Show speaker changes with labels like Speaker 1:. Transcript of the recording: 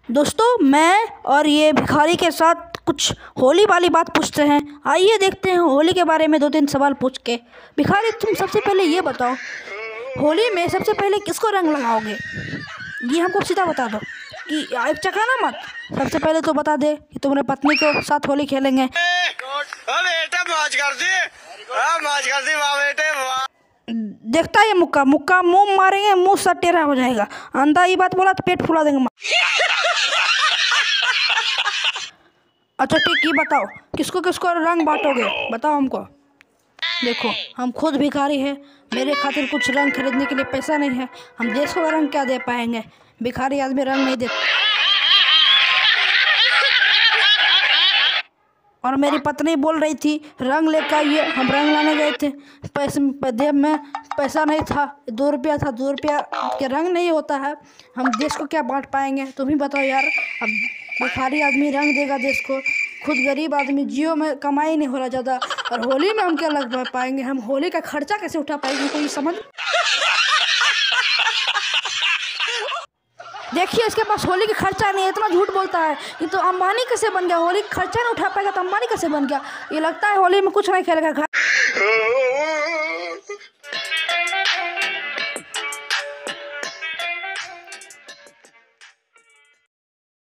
Speaker 1: दोस्तों, मैं और ये भिखारी के साथ कुछ होली वाली बात पूछते हैं। आइए देखते हैं होली के बारे में 2-3 सवाल पूछ के। भिखारी, तुम सबसे पहले ये बताओ, होली में सबसे पहले किसको रंग लगाओगे? ये हमको सीधा बता दो कि एक चकाना मत। सबसे पहले तो बता दे कि तुम्हारे पत्नी के साथ होली खेलेंगे।
Speaker 2: बेटे मौज कर दी वाह बेटे वाह।
Speaker 1: देखता है ये मुक्का मुक्का मुंह मारेंगे, मुंह सा टेढ़ा हो जाएगा। अंधा ये बात बोला तो पेट फुला देंगे। अच्छा ठीक, ये बताओ किसको किसको रंग बांटोगे? बताओ हमको। देखो, हम खुद भिखारी हैं, मेरे खातिर कुछ रंग खरीदने के लिए पैसा नहीं है। हम देश को रंग क्या दे पाएंगे? भिखारी आदमी रंग नहीं दे। और मेरी पत्नी बोल रही थी रंग लेकर आइए, हम रंग लाने गए थे। जेब में पैसा नहीं था, 2 रुपया था। 2 रुपया के रंग नहीं होता है। हम देश को क्या बांट पाएंगे? तुम ही बताओ यार। अब भिखारी आदमी रंग देगा देश को, खुद गरीब आदमी, जियो में कमाई नहीं हो रहा ज़्यादा, और होली में हम क्या लग पाएंगे? हम होली का खर्चा कैसे उठा पाएंगे? कोई समझ। देखिए, इसके पास होली की खर्चा नहीं है, इतना झूठ बोलता है। ये तो अंबानी कैसे बन गया? होली का खर्चा नहीं उठा पाएगा तो अंबानी कैसे बन गया? ये लगता है होली में कुछ नहीं खेलेगा।